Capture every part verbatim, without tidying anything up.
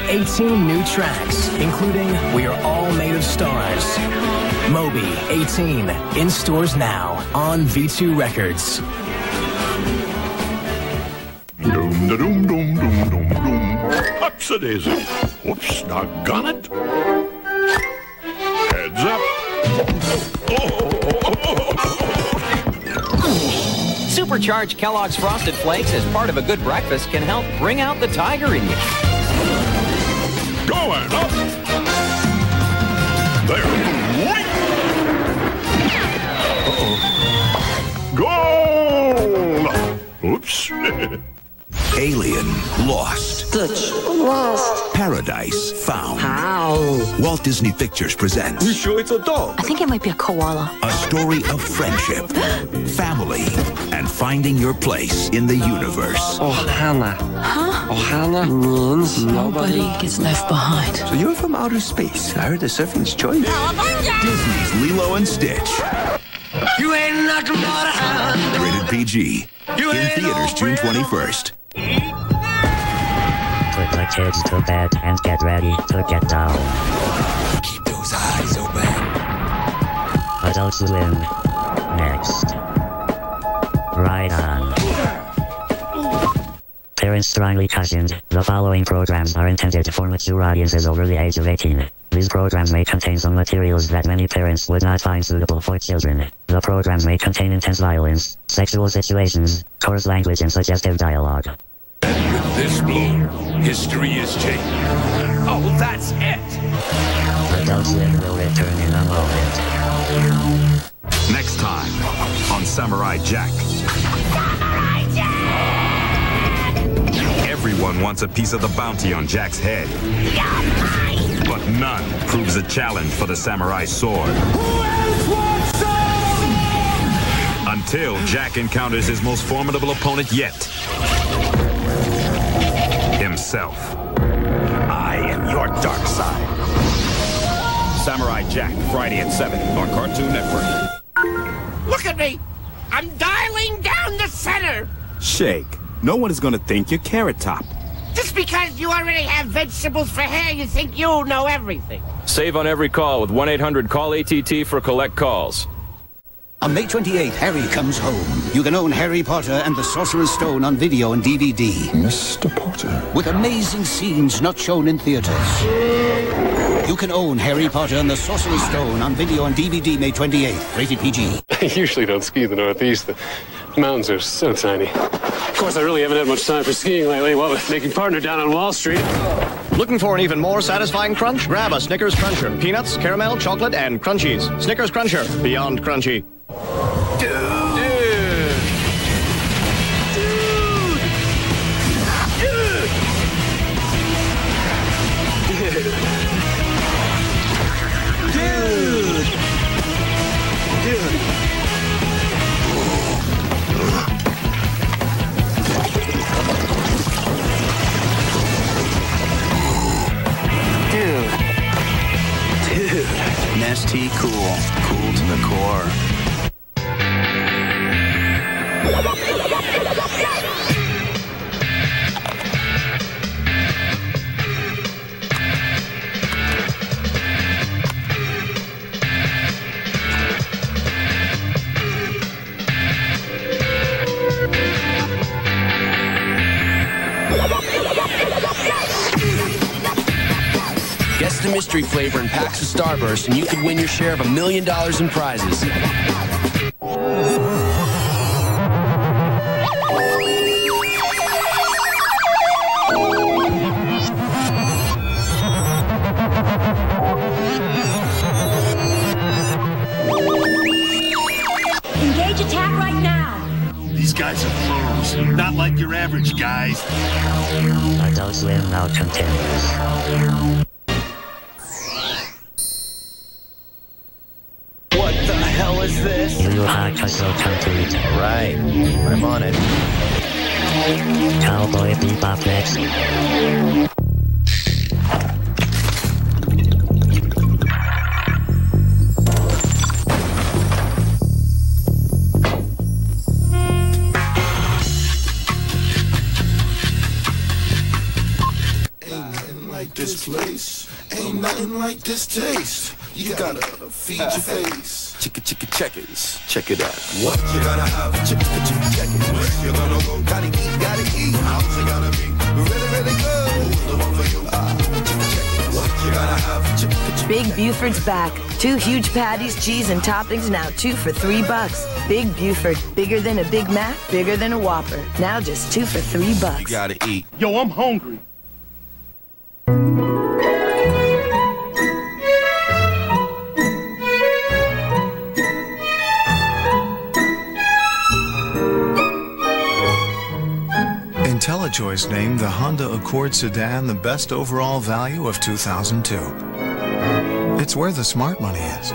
eighteen new tracks, including We Are All Made of Stars. Moby eighteen, in stores now on V two Records. Doom da doom doom doom doom doom. Ups-a-daisy. Whoops, doggone it. Heads up. Supercharged Kellogg's Frosted Flakes as part of a good breakfast can help bring out the tiger in you. Going up. There. Uh-oh. Goal! Oops. Alien lost. Dutch lost. Paradise found. How? Walt Disney Pictures presents. You sure it's a dog? I think it might be a koala. A story of friendship, family, and finding your place in the universe. Ohana. Huh? Ohana means Nobody gets left behind. So you're from outer space. I heard the surfing's choice. Disney's Lilo and Stitch. You ain't nothing but a hound. Rated P G. You In ain't theaters no June friend. twenty-first. Put the kids to bed and get ready to get down. Keep those eyes open. Adult Swim. Next. Right on. Parents strongly cautioned, the following programs are intended for mature audiences over the age of eighteen. These programs may contain some materials that many parents would not find suitable for children. The programs may contain intense violence, sexual situations, coarse language, and suggestive dialogue. And with this blow, history is changed. Oh, that's it! Adult Swim will return in a moment. Next time on Samurai Jack. Samurai Jack! Everyone wants a piece of the bounty on Jack's head. You're mine! But none proves a challenge for the samurai sword. Who else wants some? Until Jack encounters his most formidable opponent yet. Himself. I am your dark side. Samurai Jack, Friday at seven on Cartoon Network. Look at me! I'm dialing down the center! Shake. No one is going to think you're Carrot Top. Just because you already have vegetables for hair, you think you know everything. Save on every call with one eight hundred call A T T for collect calls. On May twenty-eighth, Harry Comes Home. You can own Harry Potter and the Sorcerer's Stone on video and D V D. Mister Potter. With amazing scenes not shown in theaters. You can own Harry Potter and the Sorcerer's Stone on video and D V D May twenty-eighth. Rated P G. I usually don't ski in the Northeast. The mountains are so tiny. Of course, I really haven't had much time for skiing lately, what with making partner down on Wall Street. Looking for an even more satisfying crunch? Grab a Snickers Cruncher. Peanuts, caramel, chocolate, and crunchies. Snickers Cruncher. Beyond crunchy. Dude! Nasty cool. Cool to the core. Guess the mystery flavor in packs of Starburst, and you could win your share of a million dollars in prizes. Engage attack right now. These guys are pros, not like your average guys. Adult Swim now continues. What the hell is this? Yu Yu Hakusho complete. Right, I'm on it. Cowboy Bebop next. this place. Ain't nothing like this taste. You gotta feed your face. Chicka chicka checkers, check it out. What you gonna have? Chicka chicka checkers. Where you gonna go? Gotta eat, gotta eat. How's it gonna be? Really, really good. Who's the one for you? Ah, chicka checkers. What you gonna have? Chicka chicka. Big Buford's back. Two huge patties, cheese, and toppings, now two for three bucks. Big Buford, bigger than a Big Mac, bigger than a Whopper. Now just two for three bucks. You gotta eat. Yo, I'm hungry. IntelliJoyce named the Honda Accord sedan the best overall value of two thousand two. It's where the smart money is.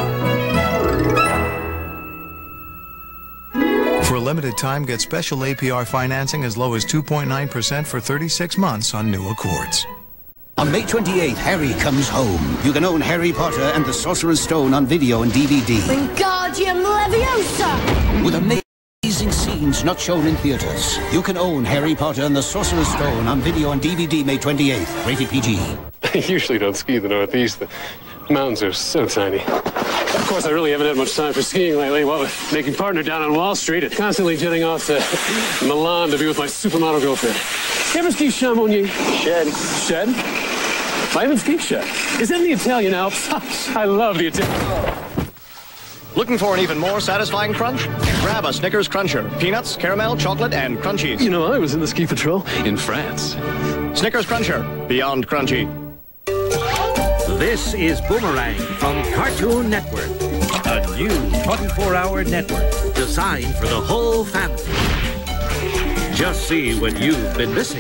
For a limited time, get special A P R financing as low as two point nine percent for thirty-six months on new Accords. On May twenty-eighth, Harry comes home. You can own Harry Potter and the Sorcerer's Stone on video and D V D. Wingardium Leviosa! With amazing scenes not shown in theaters. You can own Harry Potter and the Sorcerer's Stone on video and D V D May twenty-eighth. Rated P G. I usually don't ski the Northeast. The mountains are so tiny. Of course, I really haven't had much time for skiing lately. What with making partner down on Wall Street and constantly jetting off to Milan to be with my supermodel girlfriend. You ever ski Chamonix? Shed. Shed? I haven't skied shed. Is that in the Italian Alps? I love the Italian. Looking for an even more satisfying crunch? Grab a Snickers Cruncher. Peanuts, caramel, chocolate, and crunchies. You know, I was in the ski patrol in France. Snickers Cruncher, beyond crunchy. This is Boomerang from Cartoon Network, a new twenty-four hour network designed for the whole family. Just see what you've been missing.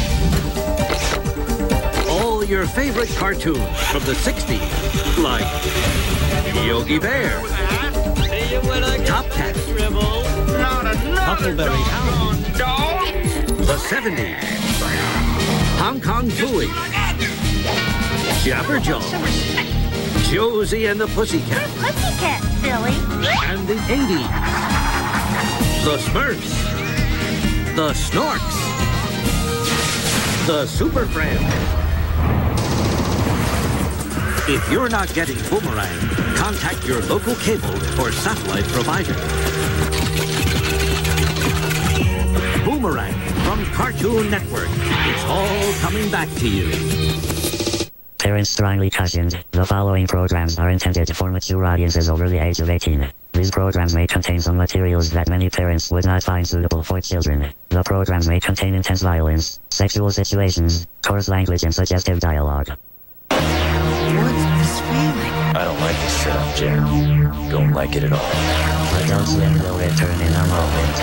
All your favorite cartoons from the sixties, like Yogi Bear, Top Cat, Huckleberry Hound, the seventies, Hong Kong Phooey, Jabberjaw, Josie and the Pussycat, Pussycat, silly. and the eighties, the Smurfs, the Snorks, the Super Friends. If you're not getting Boomerang, contact your local cable or satellite provider. Boomerang from Cartoon Network. It's all coming back to you. Parents strongly cautioned, the following programs are intended for mature audiences over the age of eighteen. These programs may contain some materials that many parents would not find suitable for children. The programs may contain intense violence, sexual situations, coarse language, and suggestive dialogue. What's this feeling? I don't like this setup, Jack. Don't like it at all. Adult Swim will return in a moment.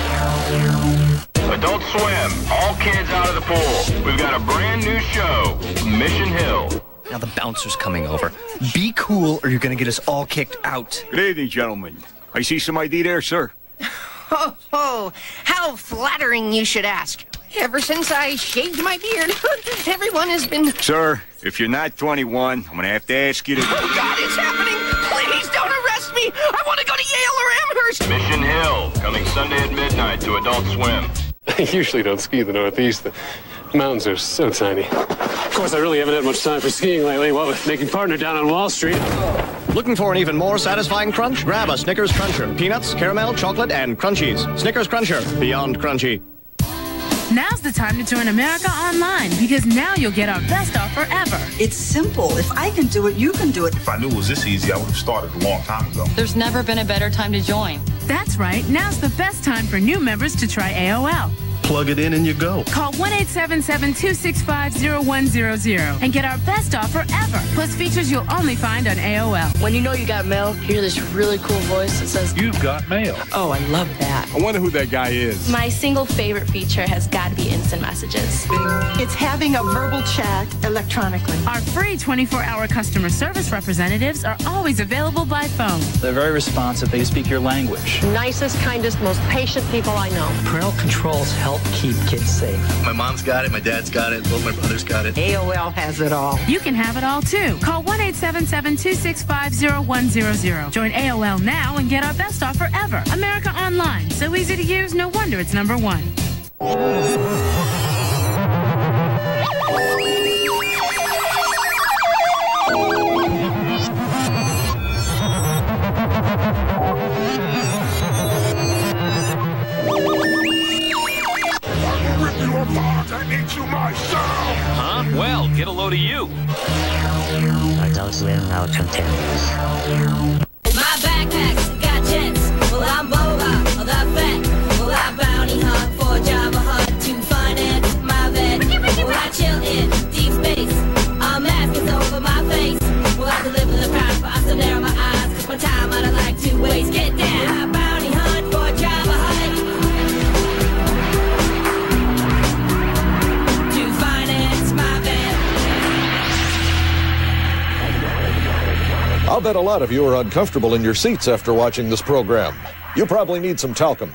Adult Swim, all kids out of the pool. We've got a brand new show, Mission Hill. Now the bouncer's coming over. Be cool or you're gonna get us all kicked out. Good evening, gentlemen. I see some I D there, sir. Oh, oh, how flattering you should ask. Ever since I shaved my beard, everyone has been... Sir, if you're not twenty-one, I'm gonna have to ask you to... Oh, God, it's happening! Please don't arrest me! I want to go to Yale or Amherst! Mission Hill, coming Sunday at midnight to Adult Swim. I usually don't ski the Northeast. The mountains are so tiny. Of course, I really haven't had much time for skiing lately. What with making partner down on Wall Street. Looking for an even more satisfying crunch? Grab a Snickers Cruncher. Peanuts, caramel, chocolate, and crunchies. Snickers Cruncher, beyond crunchy. Now's the time to join America Online, because now you'll get our best offer ever. It's simple. If I can do it, you can do it. If I knew it was this easy, I would have started a long time ago. There's never been a better time to join. That's right. Now's the best time for new members to try A O L. Plug it in and you go. Call one eight seven seven, two six five, zero one zero zero and get our best offer ever. Plus features you'll only find on A O L. When you know you got mail, hear this really cool voice that says, You've got mail. oh, I love that. I wonder who that guy is. My single favorite feature has got to be instant messages. It's having a verbal chat electronically. Our free twenty-four hour customer service representatives are always available by phone. They're very responsive. They speak your language. Nicest, kindest, most patient people I know. Parental controls help keep kids safe. My mom's got it, my dad's got it, both my brothers got it. A O L has it all. You can have it all too. Call one eight seven seven, two six five, zero one zero zero. Join A O L now and get our best offer ever. America Online. So easy to use, no wonder it's number one. But I need you myself. Huh? Well, get a load of you. Adult Swim now continues. My backpacks got jets. Well, I'm Boba, the vet. Well, I bounty hunt for Java Hut to finance my vet. Well, I chill in deep space. A mask is over my face. Well, I deliver the prize, but I still narrow my eyes. Cause my time I don't like to waste. Get down. I bounty hunt for Java Hut to finance my vet. I'll bet a lot of you are uncomfortable in your seats after watching this program. You probably need some talcum.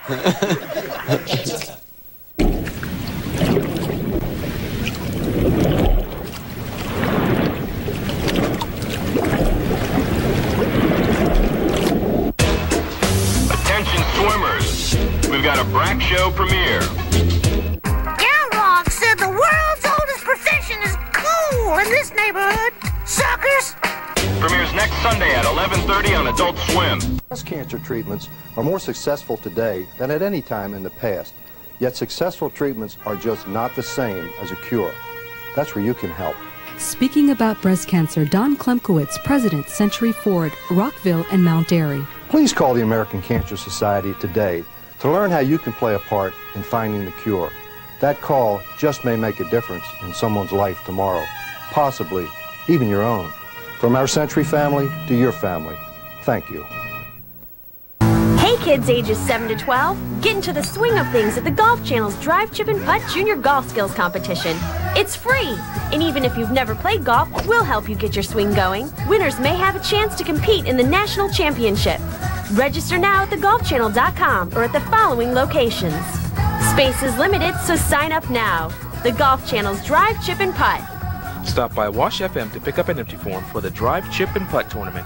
Attention swimmers, we've got a Brack Show premiere. Galrock said the world's oldest profession is cool in this neighborhood. Suckers! Premieres next Sunday at eleven thirty on Adult Swim. Breast cancer treatments are more successful today than at any time in the past. Yet successful treatments are just not the same as a cure. That's where you can help. Speaking about breast cancer, Don Klemkowitz, President, Century Ford, Rockville, and Mount Airy. Please call the American Cancer Society today to learn how you can play a part in finding the cure. That call just may make a difference in someone's life tomorrow, possibly even your own. From our Century family to your family, thank you. Hey kids ages seven to twelve, get into the swing of things at the Golf Channel's Drive, Chip, and Putt Junior Golf Skills Competition. It's free, and even if you've never played golf, we'll help you get your swing going. Winners may have a chance to compete in the National Championship. Register now at the golf channel dot com or at the following locations. Space is limited, so sign up now. The Golf Channel's Drive, Chip, and Putt. Stop by Wash F M to pick up an empty form for the Drive, Chip, and Putt tournament.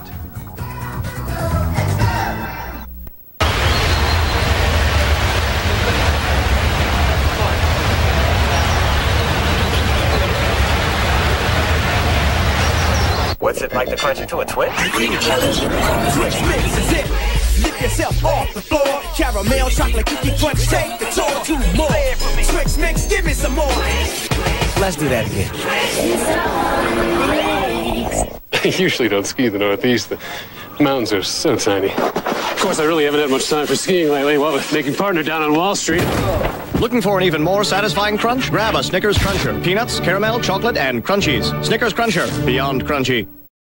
What's it like to crunch into a Twix? Twix mix is it. Lift yourself off the floor. Caramel, chocolate, cookie crunch, take the tour. Two more. Twix mix, give me some more. Let's do that again. I usually don't ski in the Northeast. The mountains are so tiny. Of course, I really haven't had much time for skiing lately, what with making partner down on Wall Street. Looking for an even more satisfying crunch? Grab a Snickers Cruncher. Peanuts, caramel, chocolate, and crunchies. Snickers Cruncher, beyond crunchy.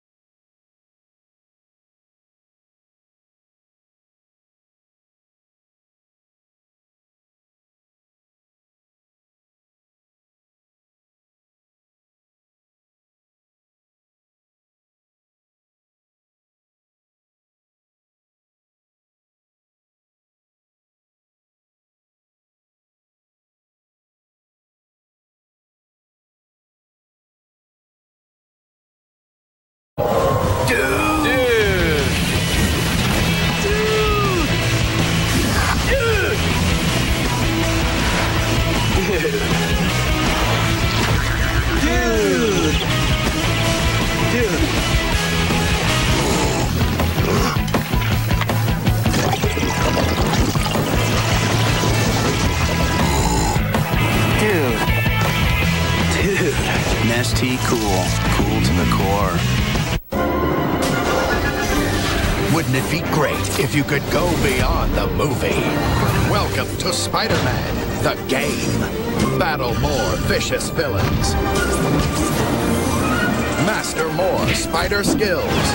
Nasty cool. Cool to the core. Wouldn't it be great if you could go beyond the movie? Welcome to Spider-Man, the game. Battle more vicious villains. Master more spider skills.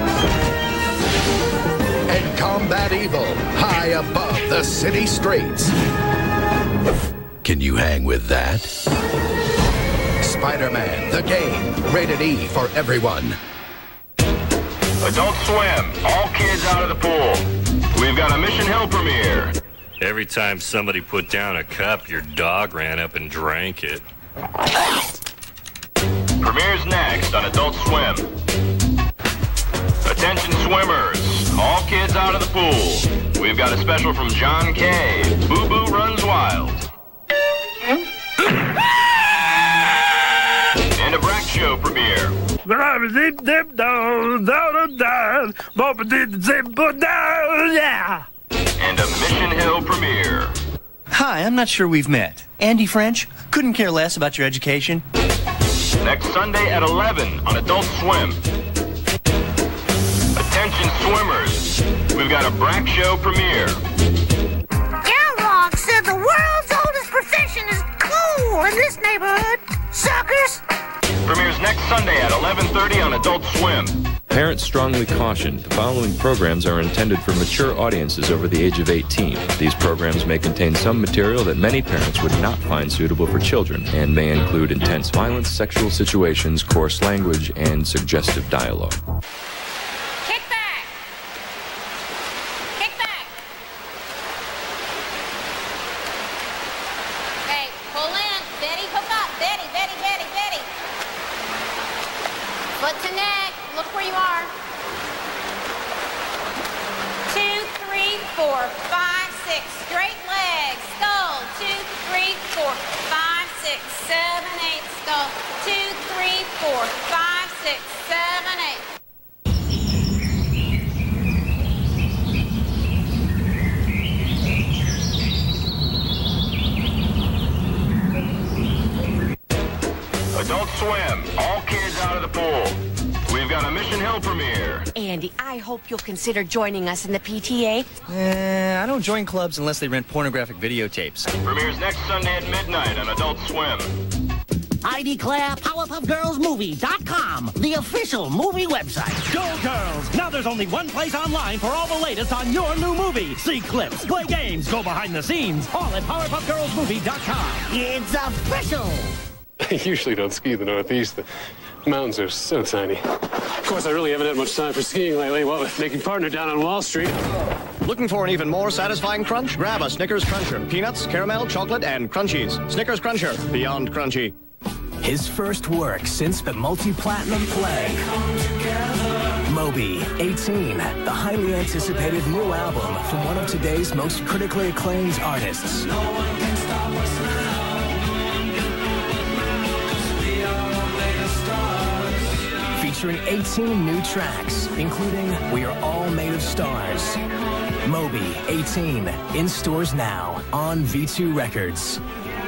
And combat evil high above the city streets. Can you hang with that? Spider-Man, the game. Rated E for everyone. Adult Swim, all kids out of the pool. We've got a Mission Hill premiere. Every time somebody put down a cup, your dog ran up and drank it. Premieres next on Adult Swim. Attention swimmers, all kids out of the pool. We've got a special from John Kay, Boo Boo Runs Wild. And a Brack Show premiere. And a Mission Hill premiere. Hi, I'm not sure we've met. Andy French? Couldn't care less about your education. Next Sunday at eleven on Adult Swim. Attention swimmers, we've got a Brack Show premiere. Kellogg said the world's oldest profession is cool in this neighborhood. Suckers! Premieres next Sunday at eleven thirty on Adult Swim. Parents strongly caution the following programs are intended for mature audiences over the age of eighteen. These programs may contain some material that many parents would not find suitable for children and may include intense violence, sexual situations, coarse language, and suggestive dialogue. Kick back! Kick back! Okay, pull in. Betty, hook up. Betty, Betty, Betty, Betty. Foot to neck. Look where you are. Two, three, four, five, six. Straight legs. Skull. Two, three, four, five, six, seven, eight. Skull. Two, three, four, five, six, seven, eight. Adult Swim, all kids out of the pool. We've got a Mission Hill premiere. Andy, I hope you'll consider joining us in the P T A. Eh, I don't join clubs unless they rent pornographic videotapes. Premieres next Sunday at midnight on Adult Swim. I declare Powerpuff Girls Movie dot com, the official movie website. Go Girls! Now there's only one place online for all the latest on your new movie. See clips, play games, go behind the scenes, all at Powerpuff Girls Movie dot com. It's official! I usually don't ski the Northeast. The mountains are so tiny. Of course, I really haven't had much time for skiing lately, what with making partner down on Wall Street. Looking for an even more satisfying crunch? Grab a Snickers Cruncher. Peanuts, caramel, chocolate, and crunchies. Snickers Cruncher, beyond crunchy. His first work since the multi-platinum play. Moby, eighteen, the highly anticipated new album from one of today's most critically acclaimed artists. No one can stop us now. Featuring eighteen new tracks, including We Are All Made of Stars. Moby, eighteen, in stores now, on V two Records.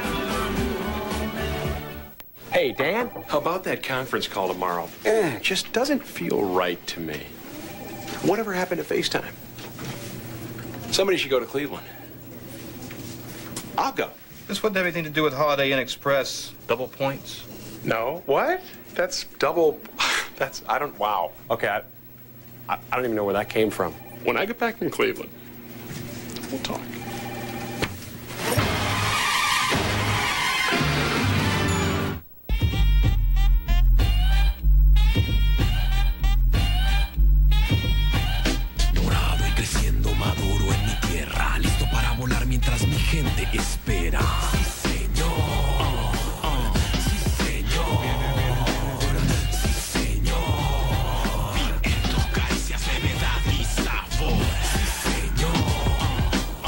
Hey, Dan, how about that conference call tomorrow? Eh, it just doesn't feel right to me. Whatever happened to FaceTime? Somebody should go to Cleveland. I'll go. This wouldn't have anything to do with Holiday Inn Express. Double points. No, what? That's double, that's, I don't, wow. Okay, I, I, I don't even know where that came from. When I get back from Cleveland, we'll talk. Dorado y creciendo maduro en mi tierra, listo para volar mientras mi gente espera. Sí, señor. Uh, uh, sí, señor. Sí, señor. Viento, caricias, levedad y sabor. Sí, señor. Uh,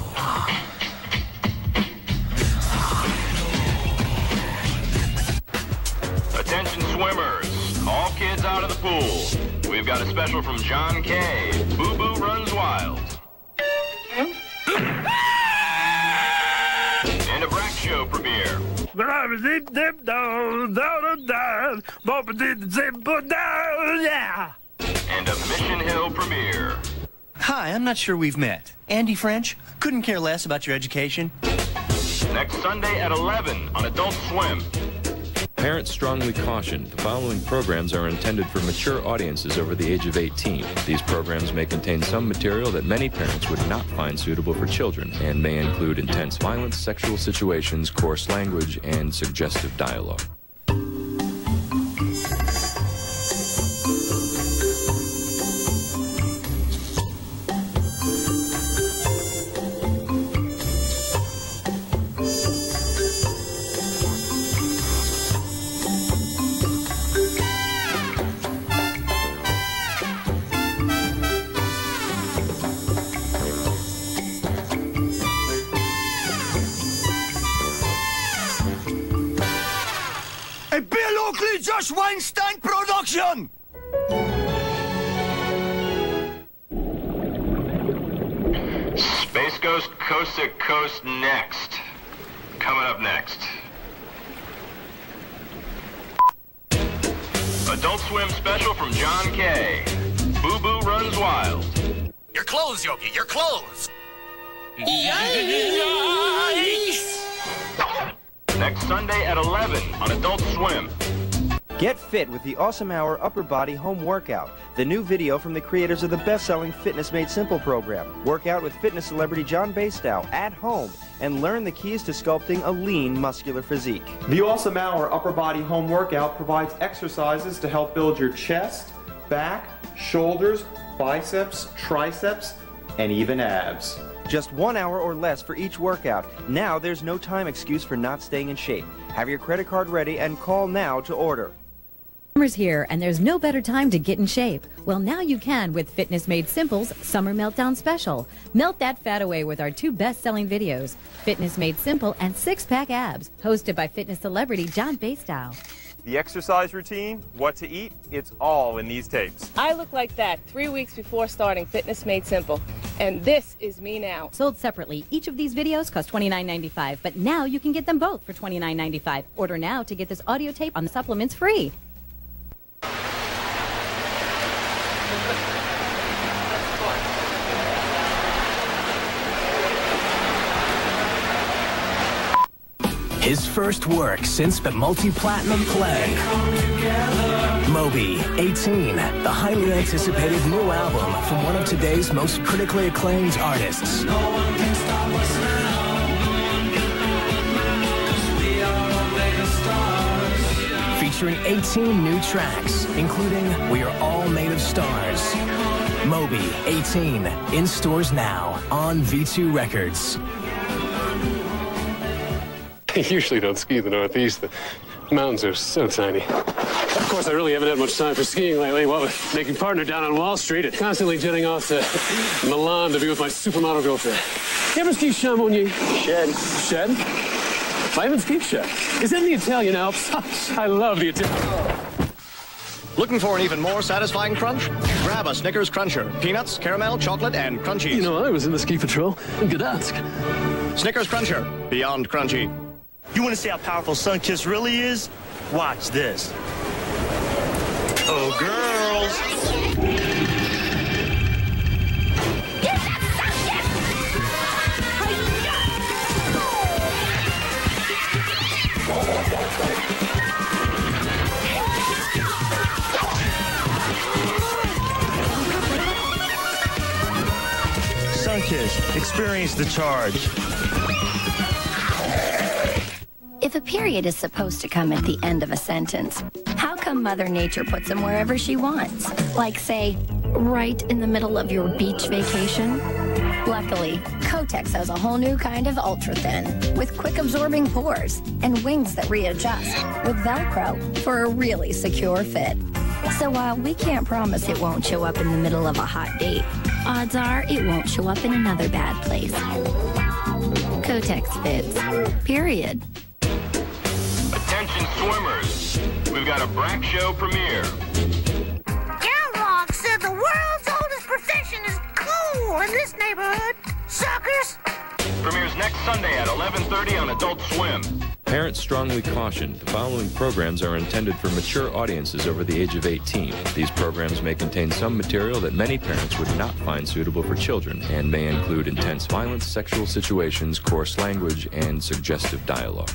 uh. Attention swimmers, all kids out of the pool. We've got a special from John Kay. Boo Boo Runs Wild. And a Brack Show premiere. And a Mission Hill premiere. Hi, I'm not sure we've met. Andy French? Couldn't care less about your education. Next Sunday at eleven on Adult Swim. Parents strongly caution the following programs are intended for mature audiences over the age of eighteen. These programs may contain some material that many parents would not find suitable for children and may include intense violence, sexual situations, coarse language, and suggestive dialogue. A Bill Oakley Josh Weinstein production! Space Ghost Coast, Coast to Coast next. Coming up next. Adult Swim special from John K. Boo Boo Runs Wild. Your clothes, Yogi, your clothes. Next Sunday at eleven on Adult Swim. Get fit with the Awesome Hour Upper Body Home Workout, the new video from the creators of the best-selling Fitness Made Simple program. Work out with fitness celebrity John Bastow at home and learn the keys to sculpting a lean, muscular physique. The Awesome Hour Upper Body Home Workout provides exercises to help build your chest, back, shoulders, biceps, triceps, and even abs. Just one hour or less for each workout. Now there's no time excuse for not staying in shape. Have your credit card ready and call now to order. Summer's here, and there's no better time to get in shape. Well, now you can with Fitness Made Simple's Summer Meltdown Special. Melt that fat away with our two best-selling videos, Fitness Made Simple and Six Pack Abs, hosted by fitness celebrity John Bastow. The exercise routine, what to eat, it's all in these tapes. I look like that three weeks before starting Fitness Made Simple. And this is me now. Sold separately. Each of these videos cost twenty-nine ninety-five, but now you can get them both for twenty-nine ninety-five. Order now to get this audio tape on the supplements free. His first work since the multi-platinum play. Moby, eighteen, the highly anticipated new album from one of today's most critically acclaimed artists. No one can stop us now, 'cause we are all mega stars. Featuring eighteen new tracks, including We Are All Made of Stars. Moby, eighteen, in stores now on V two Records. I usually don't ski in the Northeast. The mountains are so tiny. Of course, I really haven't had much time for skiing lately. What with making partner down on Wall Street and constantly jetting off to Milan to be with my supermodel girlfriend. You ever ski Chamonix? Shed. Shed? I haven't skied shed. Is that in the Italian Alps? I love the Italian. Looking for an even more satisfying crunch? Grab a Snickers Cruncher. Peanuts, caramel, chocolate, and crunchies. You know, I was in the ski patrol. Good ask. Snickers Cruncher. Beyond crunchy. You want to see how powerful Sunkist really is? Watch this. Oh, girls. Sunkist, experience the charge. If a period is supposed to come at the end of a sentence, how come Mother Nature puts them wherever she wants? Like, say, right in the middle of your beach vacation? Luckily, Kotex has a whole new kind of ultra-thin, with quick-absorbing pores and wings that readjust, with Velcro for a really secure fit. So while we can't promise it won't show up in the middle of a hot date, odds are it won't show up in another bad place. Kotex fits. Period. Attention swimmers, we've got a Brack Show premiere. Kellogg said the world's oldest profession is cool in this neighborhood. Suckers! Premieres next Sunday at eleven thirty on Adult Swim. Parents strongly caution the following programs are intended for mature audiences over the age of eighteen. These programs may contain some material that many parents would not find suitable for children and may include intense violence, sexual situations, coarse language, and suggestive dialogue.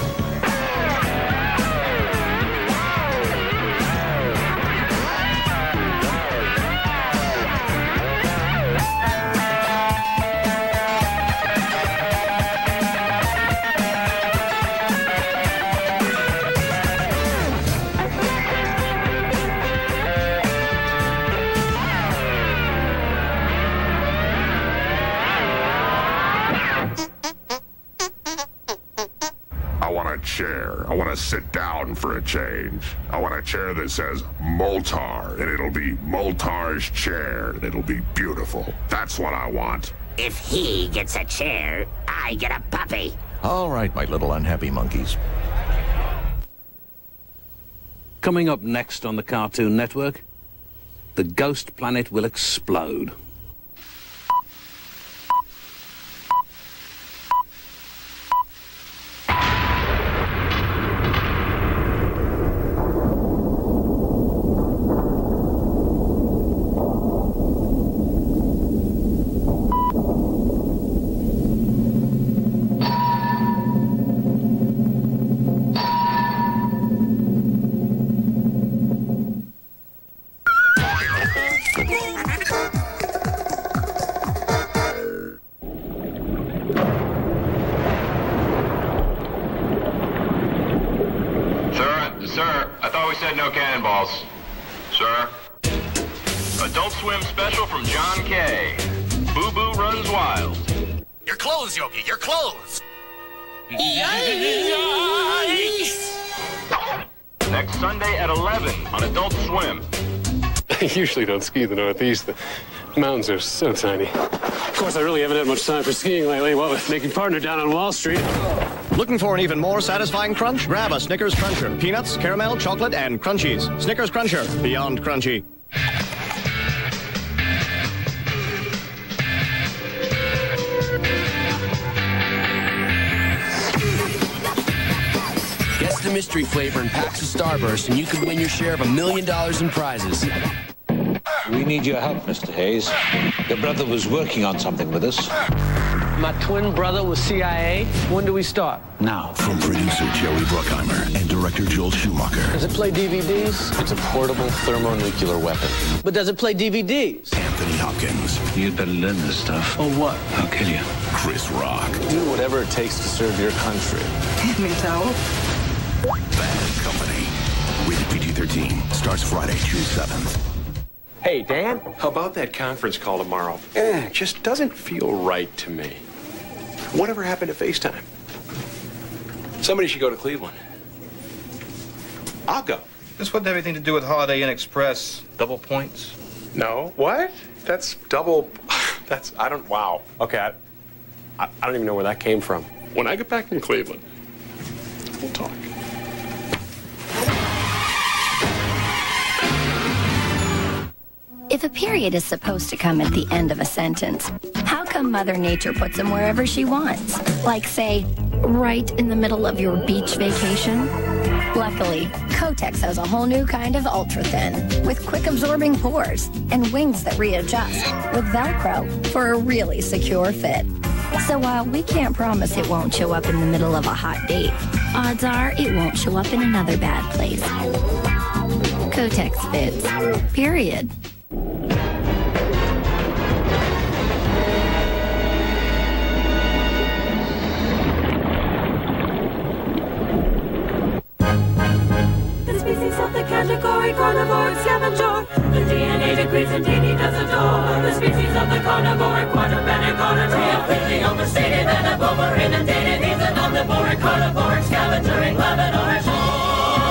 I want to sit down for a change. I want a chair that says Moltar, and it'll be Moltar's chair, and it'll be beautiful. That's what I want. If he gets a chair, I get a puppy. All right, my little unhappy monkeys. Coming up next on the Cartoon Network, the ghost planet will explode. we said no cannonballs. Sir? Adult Swim special from John K. Boo Boo Runs Wild. Your clothes, Yogi, your clothes. Next Sunday at eleven on Adult Swim. I usually don't ski the Northeast. The mountains are so tiny. Of course, I really haven't had much time for skiing lately, what with making partner down on Wall Street. Looking for an even more satisfying crunch? Grab a Snickers Cruncher. Peanuts, caramel, chocolate, and crunchies. Snickers Cruncher, beyond crunchy. Guess the mystery flavor in packs of Starburst, and you could win your share of a million dollars in prizes. We need your help, Mister Hayes. Your brother was working on something with us. My twin brother was C I A. When do we start? Now. From producer Joey Bruckheimer and director Joel Schumacher. Does it play D V Ds? It's a portable thermonuclear weapon. But does it play D V Ds? Anthony Hopkins. You'd better learn this stuff. Or what? I'll kill you. Chris Rock. Do whatever it takes to serve your country. Me too. Bad Company. Rated P G thirteen. Starts Friday, June seventh. Hey, Dan, how about that conference call tomorrow? Eh, it just doesn't feel right to me. Whatever happened to FaceTime? Somebody should go to Cleveland. I'll go. This wouldn't have anything to do with Holiday Inn Express. Double points. No. What? That's double... That's... I don't... Wow. Okay, I, I, I don't even know where that came from. When I get back from Cleveland, we'll talk. If a period is supposed to come at the end of a sentence, how come Mother Nature puts them wherever she wants? Like, say, right in the middle of your beach vacation? Luckily, Kotex has a whole new kind of ultra-thin, with quick-absorbing pores and wings that readjust, with Velcro for a really secure fit. So while we can't promise it won't show up in the middle of a hot date, odds are it won't show up in another bad place. Kotex fits. Period. Of the category carnivore scavenger. The D N A degrees indeed he does adore. The species of the carnivore quadrupedic oddity. Completely overstated and a boomer inundated. He's an omnivore carnivore scavengering Lebanon shore.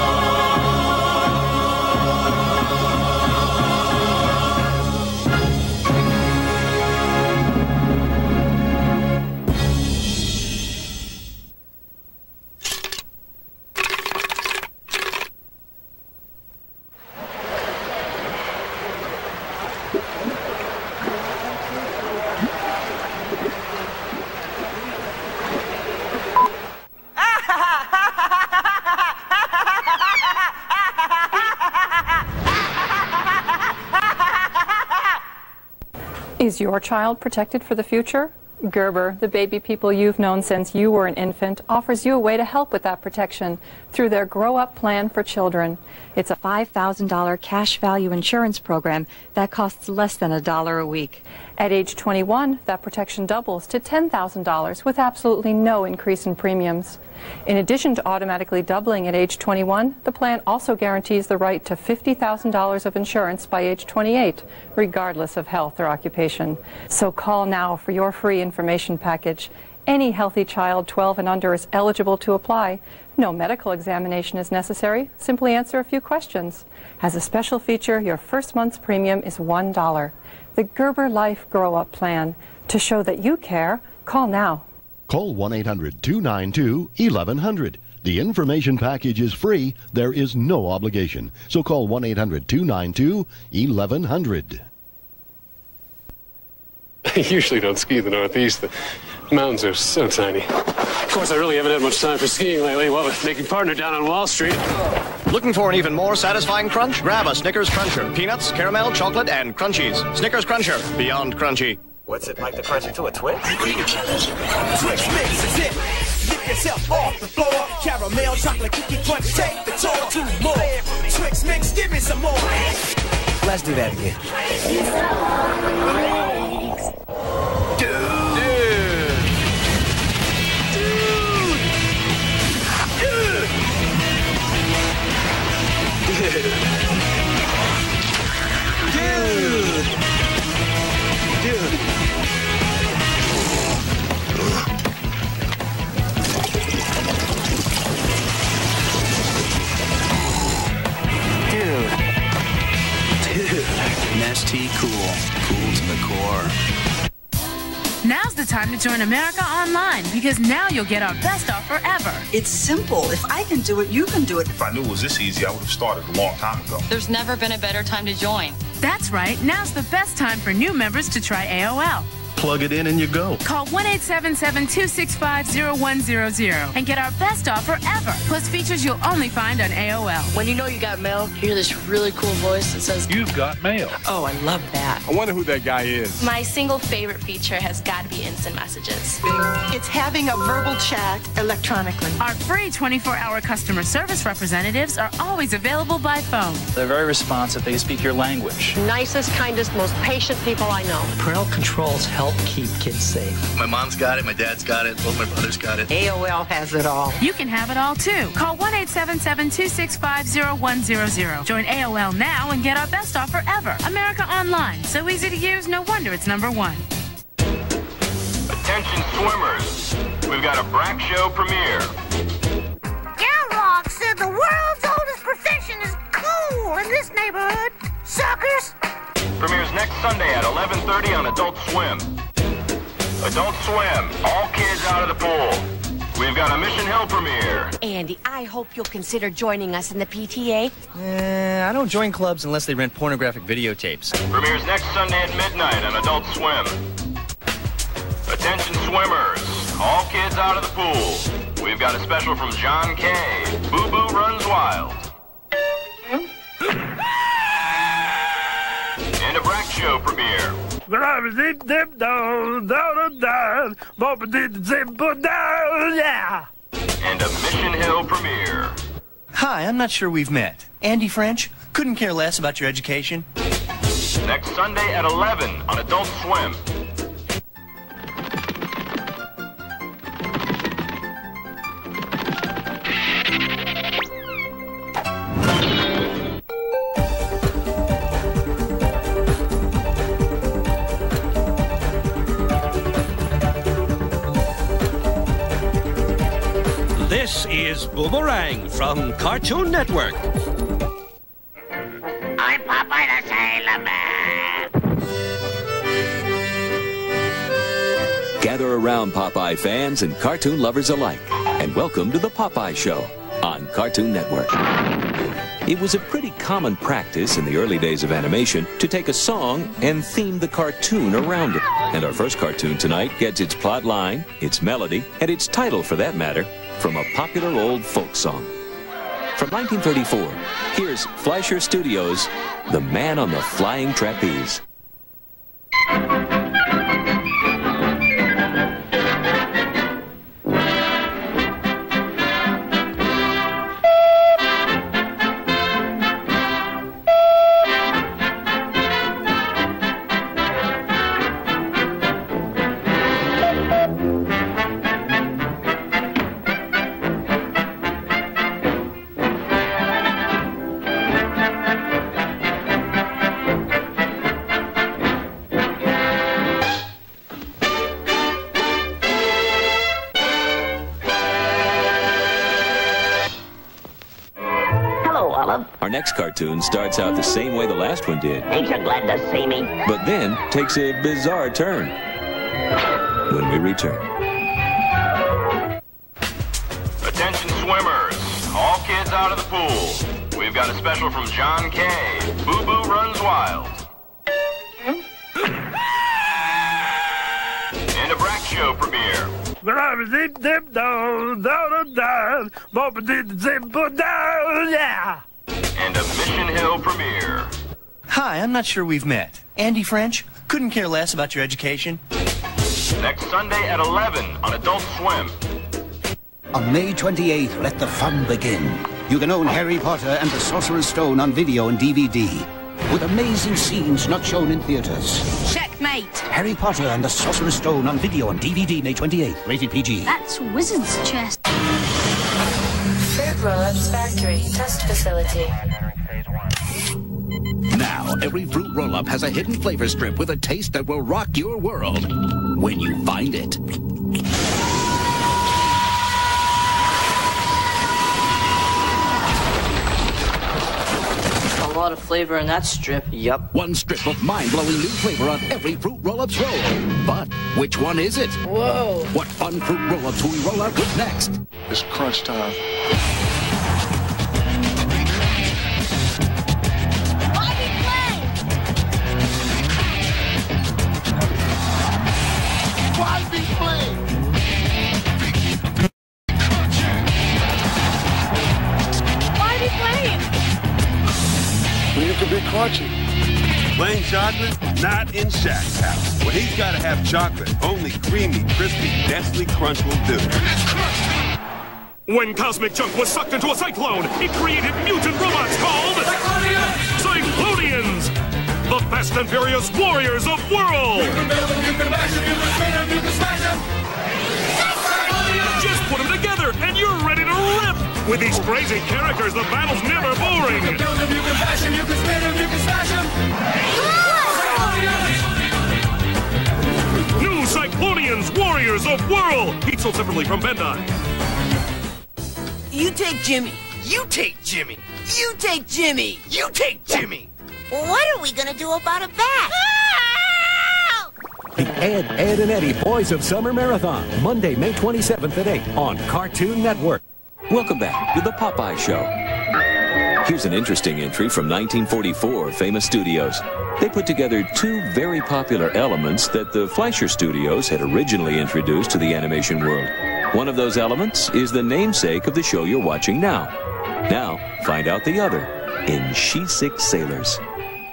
Is your child protected for the future? Gerber, the baby people you've known since you were an infant, offers you a way to help with that protection through their Grow Up Plan for Children. It's a five thousand dollar cash value insurance program that costs less than a dollar a week. At age twenty-one, that protection doubles to ten thousand dollars with absolutely no increase in premiums. In addition to automatically doubling at age twenty-one, the plan also guarantees the right to fifty thousand dollars of insurance by age twenty-eight, regardless of health or occupation. So call now for your free information package. Any healthy child twelve and under is eligible to apply. No medical examination is necessary. Simply answer a few questions. As a special feature, your first month's premium is one dollar. The Gerber Life Grow Up Plan. To show that you care, call now. Call one eight hundred two nine two eleven hundred. The information package is free. There is no obligation. So call one eight hundred two nine two eleven hundred. I usually don't ski the Northeast. The mountains are so tiny. Of course, I really haven't had much time for skiing lately, what with making partner down on Wall Street. Looking for an even more satisfying crunch? Grab a Snickers Cruncher. Peanuts, caramel, chocolate, and crunchies. Snickers Cruncher, beyond crunchy. What's it like to crunch into a Twix? Twix mix is it. Lift yourself off the floor. Caramel, chocolate, cookie crunch, take the tour. Two more. Twix mix, give me some more. Let's do that again. Dude. Dude. Dude. T cool. Cool to the core. Now's the time to join America Online, because now you'll get our best offer ever. It's simple. If I can do it, you can do it. If I knew it was this easy, I would have started a long time ago. There's never been a better time to join. That's right. Now's the best time for new members to try A O L. Plug it in and you go. Call one eight seven seven, two six five, zero one zero zero and get our best offer ever. Plus features you'll only find on A O L. When you know you got mail, you hear this really cool voice that says, "You've got mail." Oh, I love that. I wonder who that guy is. My single favorite feature has got to be instant messages. It's having a verbal chat electronically. Our free twenty-four hour customer service representatives are always available by phone. They're very responsive. They speak your language. Nicest, kindest, most patient people I know. Parental controls help keep kids safe. My mom's got it, my dad's got it, both my brothers got it. A O L has it all. You can have it all too. Call one eight seven seven, two six five, zero one zero zero. Join A O L now and get our best offer ever. America Online. So easy to use, no wonder it's number one. Attention swimmers. We've got a Brack Show premiere. Galrock said the world's oldest profession is cool in this neighborhood. Suckers! Premieres next Sunday at eleven thirty on Adult Swim. Adult Swim, all kids out of the pool. We've got a Mission Hill premiere. Andy, I hope you'll consider joining us in the P T A. Eh, I don't join clubs unless they rent pornographic videotapes. Premieres next Sunday at midnight on Adult Swim. Attention swimmers, all kids out of the pool. We've got a special from John Kay. Boo Boo Runs Wild. And a Brack Show premiere. Yeah. And a Mission Hill premiere. Hi, I'm not sure we've met. Andy French, couldn't care less about your education. Next Sunday at eleven on Adult Swim. This is Boomerang from Cartoon Network. I'm Popeye the Sailor Man. Gather around, Popeye fans and cartoon lovers alike, and welcome to the Popeye Show on Cartoon Network. It was a pretty common practice in the early days of animation to take a song and theme the cartoon around it. And our first cartoon tonight gets its plot line, its melody, and its title, for that matter, from a popular old folk song. From nineteen thirty-four, here's Fleischer Studios' The Man on the Flying Trapeze. Our next cartoon starts out the same way the last one did. Ain't you glad to see me? But then takes a bizarre turn when we return. Attention swimmers, all kids out of the pool. We've got a special from John Kay. Boo Boo Runs Wild. And a Brack Show premiere. Yeah. And a Mission Hill premiere. Hi, I'm not sure we've met. Andy French, couldn't care less about your education. Next Sunday at eleven on Adult Swim. On May twenty-eighth, let the fun begin. You can own Harry Potter and the Sorcerer's Stone on video and D V D. With amazing scenes not shown in theaters. Checkmate. Harry Potter and the Sorcerer's Stone on video and D V D May twenty-eighth. Rated P G. That's Wizard's chest. Fruit Roll-Ups Factory Test Facility. Now, every fruit roll-up has a hidden flavor strip with a taste that will rock your world when you find it. A lot lot of flavor in that strip. Yep. One strip of mind-blowing new flavor on every Fruit Roll-Ups roll. But which one is it? Whoa. What fun Fruit Roll-Ups will we roll out with next? It's crunch time. You can be crunchy. Plain chocolate? Not in Shaq's house. Well, he's got to have chocolate. Only creamy, crispy, Nestle Crunch will do. When cosmic junk was sucked into a cyclone, it created mutant robots called... Cyclonians! Cyclonians! The Fast and Furious Warriors of World! You can build them, you can bash them, you can spin them, you can smash them! Just put them together and you're ready to rip! With these crazy characters, the battle's never boring! You can build them, you can bash them, you can spin them, you can smash them! Cyclonians! New Cyclonians, Warriors of World! Each sold separately from Bandai. You take Jimmy. You take Jimmy. You take Jimmy. You take Jimmy. What are we gonna do about a bat? The Ed, Ed and Eddie Boys of Summer Marathon, Monday, May twenty-seventh at eight on Cartoon Network. Welcome back to the Popeye Show. Here's an interesting entry from nineteen forty-four, Famous Studios. They put together two very popular elements that the Fleischer Studios had originally introduced to the animation world. One of those elements is the namesake of the show you're watching now. Now, find out the other in She Six Sailors.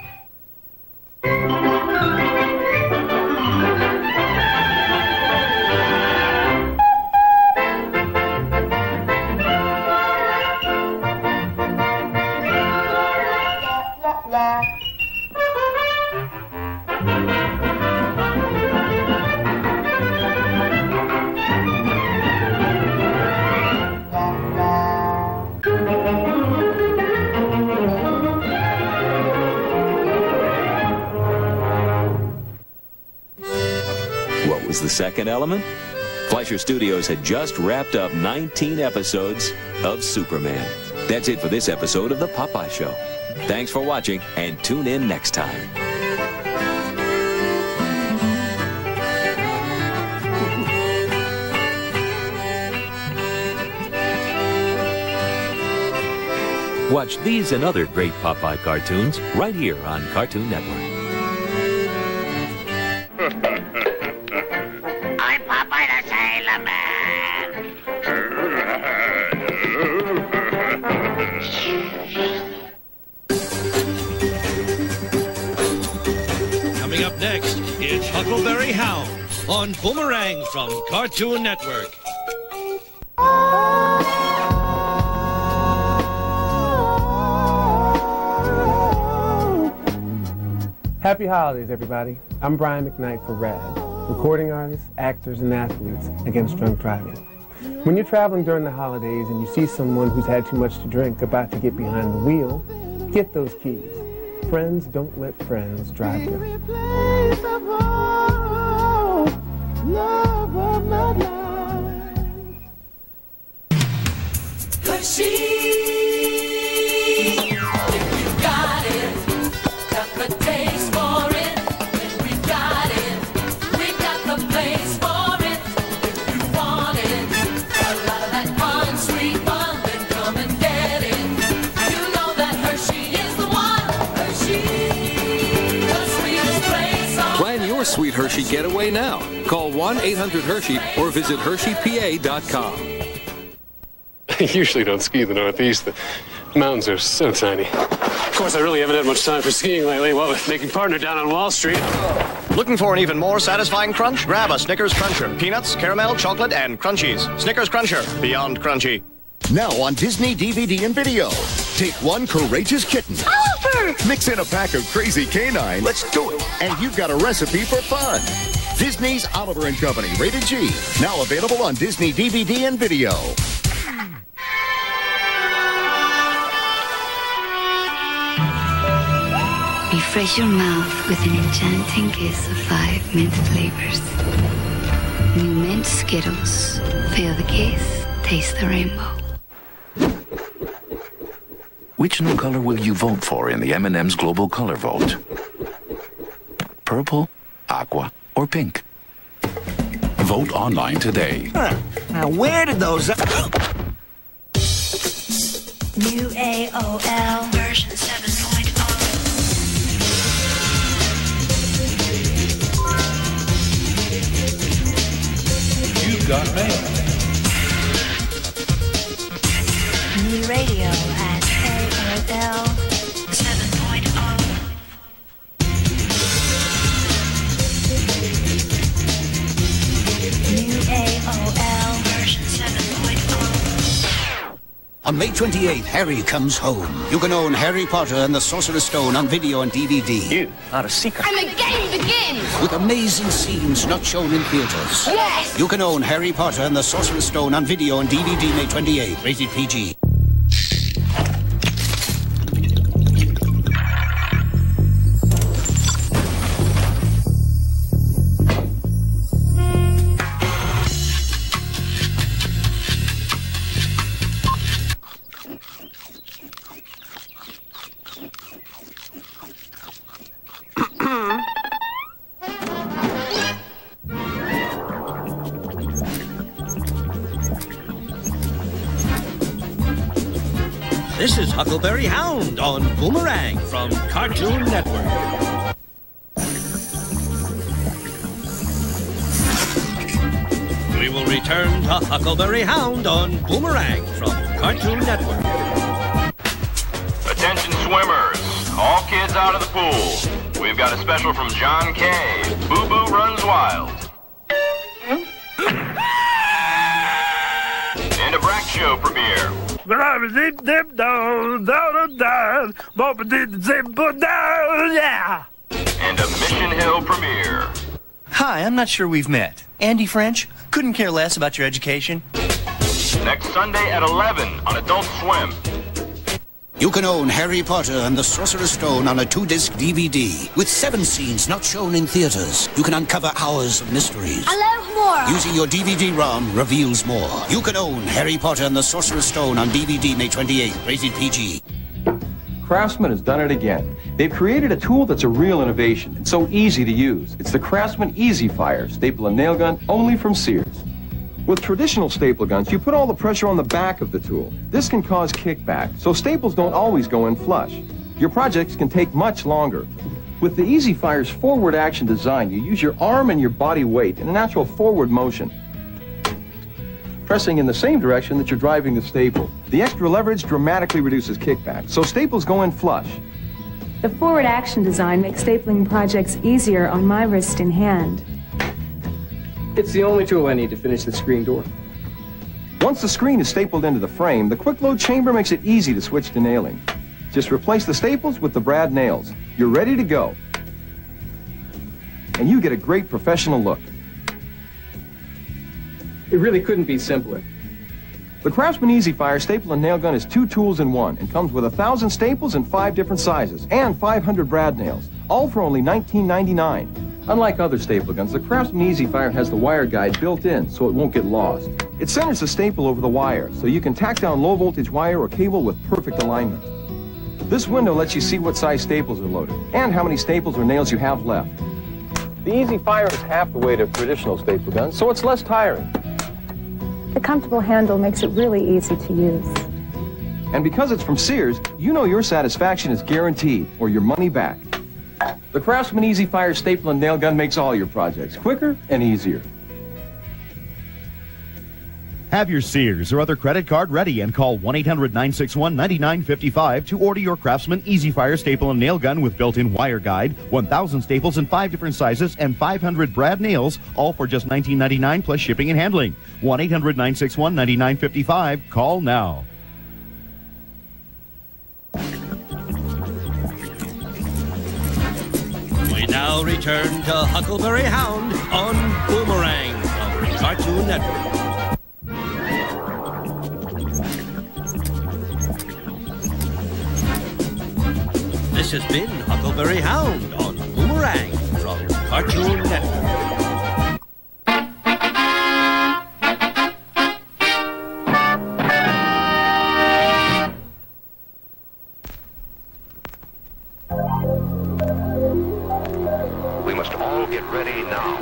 The second element? Fleischer Studios had just wrapped up nineteen episodes of Superman. That's it for this episode of the Popeye Show. Thanks for watching and tune in next time. Watch these and other great Popeye cartoons right here on Cartoon Network. I'm Popeye the Sailor Man. Coming up next, it's Huckleberry Hound on Boomerang from Cartoon Network. Happy holidays, everybody. I'm Brian McKnight for RAD, recording artists, actors, and athletes against drunk driving. When you're traveling during the holidays and you see someone who's had too much to drink about to get behind the wheel, get those keys. Friends don't let friends drive them. Sweet Hershey getaway now. Call one eight hundred Hershey or visit Hershey P A dot com. I usually don't ski in the Northeast. The mountains are so tiny. Of course, I really haven't had much time for skiing lately, what with making partner down on Wall Street. Looking for an even more satisfying crunch? Grab a Snickers Cruncher. Peanuts, caramel, chocolate, and crunchies. Snickers Cruncher, beyond crunchy. Now on Disney D V D and video. Take one courageous kitten. Oliver! Mix in a pack of crazy canines. Let's do it. And you've got a recipe for fun. Disney's Oliver and Company, rated G. Now available on Disney D V D and video. Refresh your mouth with an enchanting kiss of five mint flavors. New mint Skittles. Feel the kiss, taste the rainbow. Which new color will you vote for in the M and M's Global Color Vote? Purple, aqua, or pink? Vote online today. Huh. Now where did those... New A O L version seven point oh. You've got mail. New radio at A O L seven point oh. New A O L version seven point oh. On May twenty-eighth, Harry comes home. You can own Harry Potter and the Sorcerer's Stone on video and D V D. You, not a secret. And the game begins! With amazing scenes not shown in theaters. Yes! You can own Harry Potter and the Sorcerer's Stone on video and D V D May twenty-eighth, rated P G. This is Huckleberry Hound on Boomerang from Cartoon Network. We will return to Huckleberry Hound on Boomerang from Cartoon Network. Attention swimmers, all kids out of the pool. We've got a special from John K. Boo Boo Runs Wild. And a Brack Show premiere. And a Mission Hill premiere. Hi, I'm not sure we've met. Andy French? Couldn't care less about your education. Next Sunday at eleven on Adult Swim. You can own Harry Potter and the Sorcerer's Stone on a two-disc D V D. With seven scenes not shown in theaters, you can uncover hours of mysteries. I love more! Using your D V D ROM reveals more. You can own Harry Potter and the Sorcerer's Stone on D V D May twenty-eighth, rated P G. Craftsman has done it again. They've created a tool that's a real innovation. It's so easy to use. It's the Craftsman Easy Fire staple and nail gun, only from Sears. With traditional staple guns, you put all the pressure on the back of the tool. This can cause kickback, so staples don't always go in flush. Your projects can take much longer. With the Easy Fire's forward action design, you use your arm and your body weight in a natural forward motion, pressing in the same direction that you're driving the staple. The extra leverage dramatically reduces kickback, so staples go in flush. The forward action design makes stapling projects easier on my wrist and hand. It's the only tool I need to finish the screen door. Once the screen is stapled into the frame, the quick load chamber makes it easy to switch to nailing. Just replace the staples with the brad nails. You're ready to go. And you get a great professional look. It really couldn't be simpler. The Craftsman Easy Fire staple and nail gun is two tools in one and comes with a thousand staples in five different sizes and five hundred brad nails, all for only nineteen ninety-nine. Unlike other staple guns, the Craftsman Easy Fire has the wire guide built in so it won't get lost. It centers the staple over the wire so you can tack down low voltage wire or cable with perfect alignment. This window lets you see what size staples are loaded and how many staples or nails you have left. The Easy Fire is half the weight of traditional staple guns, so it's less tiring. The comfortable handle makes it really easy to use. And because it's from Sears, you know your satisfaction is guaranteed or your money back. The Craftsman Easy Fire staple and nail gun makes all your projects quicker and easier. Have your Sears or other credit card ready and call one eight hundred, nine six one, nine nine five five to order your Craftsman Easy Fire staple and nail gun with built-in wire guide, one thousand staples in five different sizes, and five hundred brad nails, all for just nineteen ninety-nine plus shipping and handling. one eight hundred, nine six one, nine nine five five. Call now. We now return to Huckleberry Hound on Boomerang from Cartoon Network. This has been Huckleberry Hound on Boomerang from Cartoon Network. ready now.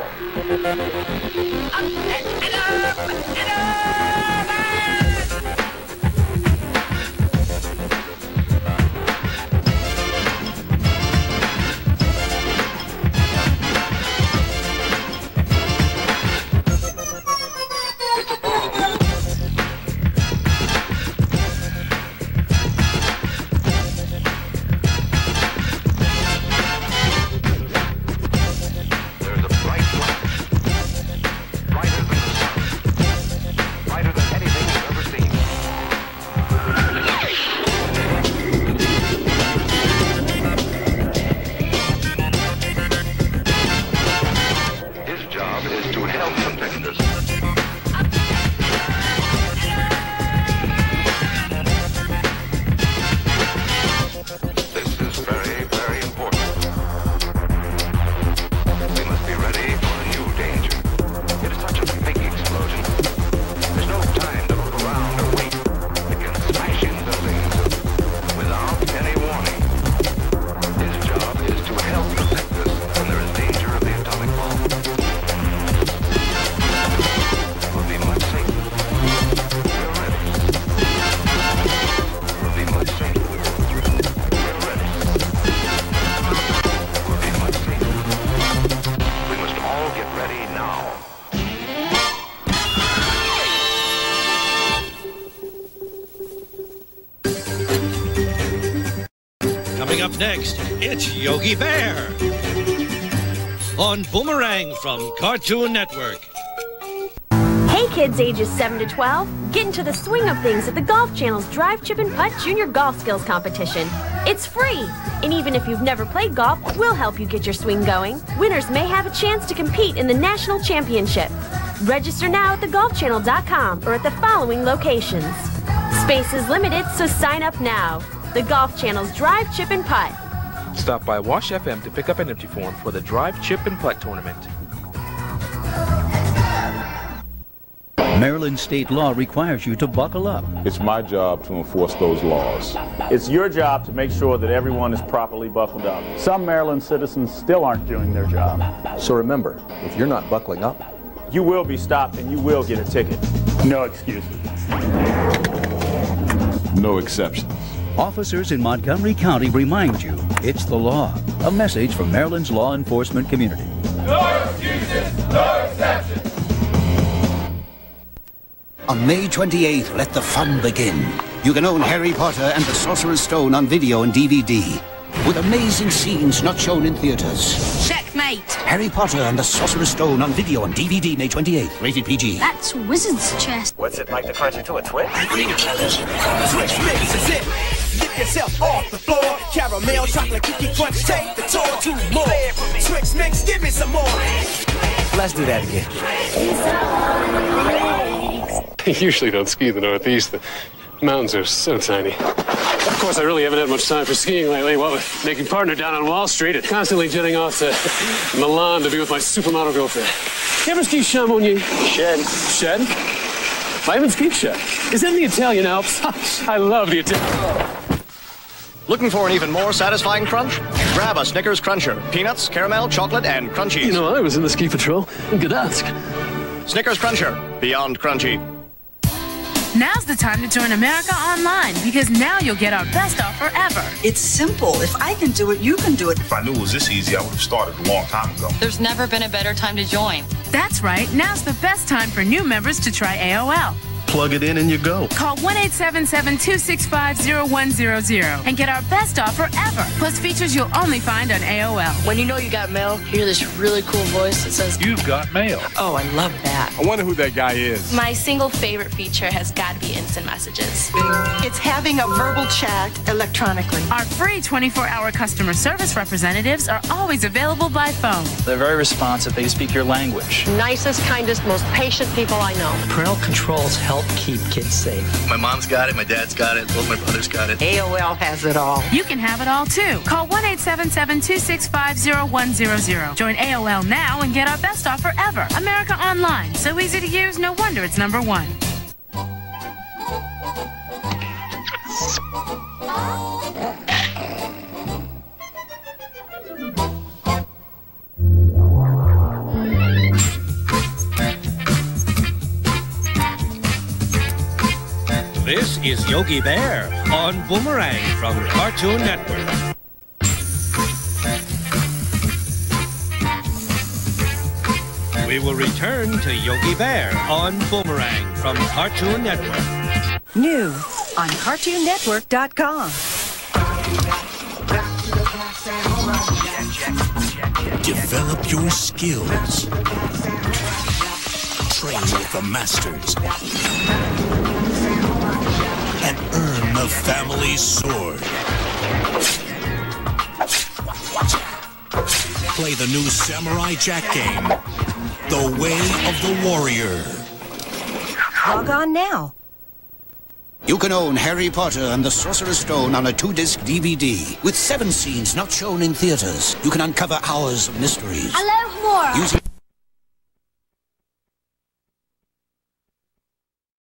Coming up next, it's Yogi Bear on Boomerang from Cartoon Network. Hey kids ages seven to twelve, get into the swing of things at the Golf Channel's Drive, Chip, and Putt Junior Golf Skills Competition. It's free, and even if you've never played golf, we'll help you get your swing going. Winners may have a chance to compete in the National Championship. Register now at the golf channel dot com or at the following locations. Space is limited, so sign up now. The Golf Channel's Drive, Chip, and Putt. Stop by Wash F M to pick up an empty form for the Drive, Chip, and Putt tournament. Maryland state law requires you to buckle up. It's my job to enforce those laws. It's your job to make sure that everyone is properly buckled up. Some Maryland citizens still aren't doing their job. So remember, if you're not buckling up, you will be stopped and you will get a ticket. No excuses. No exceptions. Officers in Montgomery County remind you it's the law. A message from Maryland's law enforcement community. No excuses, no exceptions. On May twenty-eighth, let the fun begin. You can own Harry Potter and the Sorcerer's Stone on video and D V D. With amazing scenes not shown in theaters. Checkmate. Harry Potter and the Sorcerer's Stone on video on D V D May twenty-eighth. Rated P G. That's wizard's chest. What's it like to crunch into a Twix? Twix mix is it. Get yourself off the floor. Caramel, chocolate, cookie crunch, take the tour. Two more. Twix mix, give me some more. Let's do that again. I usually don't ski in the Northeast. The mountains are so tiny. Of course, I really haven't had much time for skiing lately. What with making partner down on Wall Street and constantly jetting off to Milan to be with my supermodel girlfriend. You ever ski Chamonix? Shed. Shed? I haven't skied Shed. Is that in the Italian Alps? I love the Italian. Looking for an even more satisfying crunch? Grab a Snickers Cruncher. Peanuts, caramel, chocolate, and crunchies. You know, I was in the ski patrol in Gdansk. Snickers Cruncher. Beyond crunchy. Now's the time to join America Online, because now you'll get our best offer ever. It's simple. If I can do it, you can do it. If I knew it was this easy, I would have started a long time ago. There's never been a better time to join. That's right. Now's the best time for new members to try A O L. Plug it in and you go. Call one eight seven seven, two six five, zero one zero zero and get our best offer ever. Plus features you'll only find on A O L. When you know you got mail, you hear this really cool voice that says, "You've got mail." Oh, I love that. I wonder who that guy is. My single favorite feature has got to be instant messages. It's having a verbal chat electronically. Our free twenty-four hour customer service representatives are always available by phone. They're very responsive. They speak your language. Nicest, kindest, most patient people I know. Parental controls help keep kids safe. My mom's got it. My dad's got it. Both my brothers got it. A O L has it all. You can have it all too. Call one eight seven seven, two six five, zero one zero zero. Join A O L now and get our best offer ever. America Online. So easy to use, no wonder it's number one. is Yogi Bear on Boomerang from Cartoon Network. We will return to Yogi Bear on Boomerang from Cartoon Network. New on Cartoon Network dot com. Develop your skills. Train with the masters. And earn the family sword. Play the new Samurai Jack game, The Way of the Warrior. Log on now. You can own Harry Potter and the Sorcerer's Stone on a two-disc D V D with seven scenes not shown in theaters. You can uncover hours of mysteries. I love more. Using